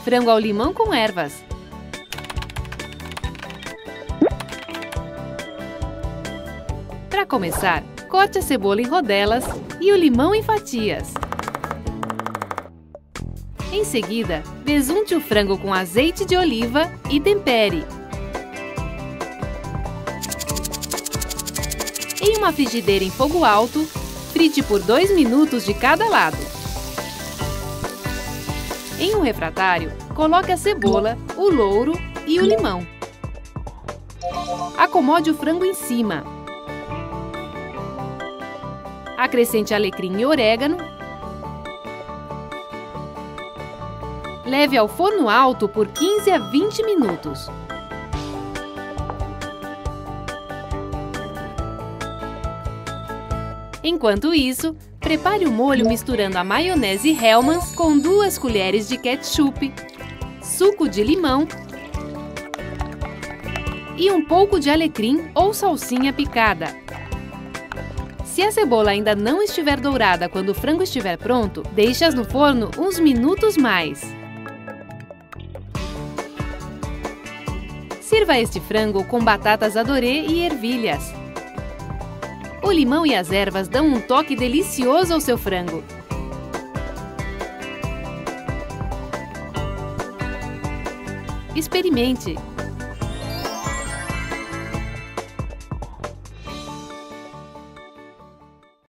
Frango ao limão com ervas. Para começar, corte a cebola em rodelas e o limão em fatias. Em seguida, besunte o frango com azeite de oliva e tempere. Em uma frigideira em fogo alto, frite por 2 minutos de cada lado. Em um refratário, coloque a cebola, o louro e o limão. Acomode o frango em cima. Acrescente alecrim e orégano. Leve ao forno alto por 15 a 20 minutos. Enquanto isso, prepare o molho misturando a maionese Hellmann's com 2 colheres de ketchup, suco de limão e um pouco de alecrim ou salsinha picada. Se a cebola ainda não estiver dourada quando o frango estiver pronto, deixe-as no forno uns minutos mais. Sirva este frango com batatas adorê e ervilhas. O limão e as ervas dão um toque delicioso ao seu frango. Experimente!